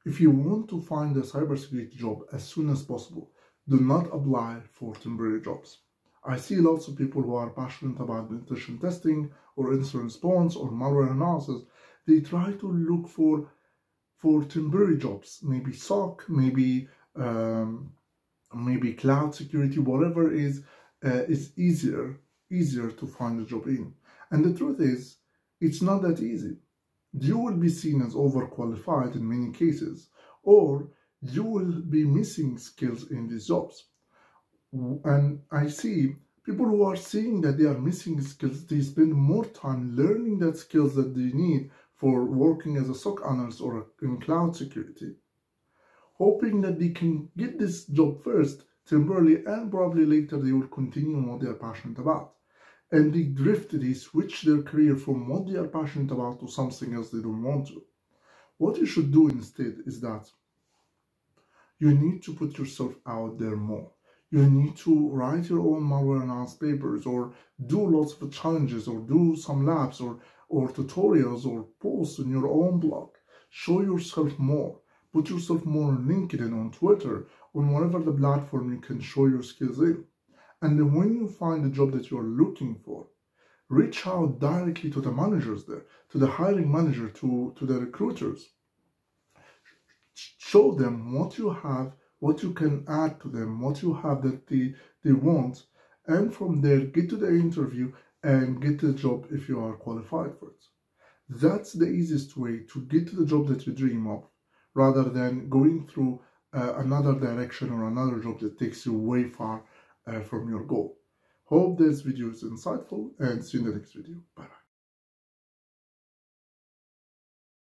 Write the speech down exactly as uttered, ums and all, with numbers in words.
If you want to find a cybersecurity job as soon as possible, do not apply for temporary jobs. I see lots of people who are passionate about penetration testing or incident response or malware analysis. They try to look for for temporary jobs, maybe S O C, maybe um, maybe cloud security, whatever is uh, is easier easier to find a job in. And the truth is, it's not that easy. You will be seen as overqualified in many cases, or you will be missing skills in these jobs. And I see people who are seeing that they are missing skills, they spend more time learning that skills that they need for working as a S O C analyst or in cloud security, hoping that they can get this job first, temporarily, and probably later they will continue on what they are passionate about. And they drift, they switch their career from what they are passionate about to something else they don't want to. What you should do instead is that you need to put yourself out there more. You need to write your own malware analysis papers, or do lots of challenges, or do some labs, or, or tutorials, or posts on your own blog. Show yourself more. Put yourself more on LinkedIn, on Twitter, on whatever the platform you can show your skills in. And then when you find the job that you are looking for, reach out directly to the managers there, to the hiring manager, to, to the recruiters. Show them what you have, what you can add to them, what you have that they, they want. And from there, get to the interview and get the job if you are qualified for it. That's the easiest way to get to the job that you dream of, rather than going through uh, another direction or another job that takes you way far Uh, from your goal. Hope this video is insightful, and see you in the next video. Bye bye.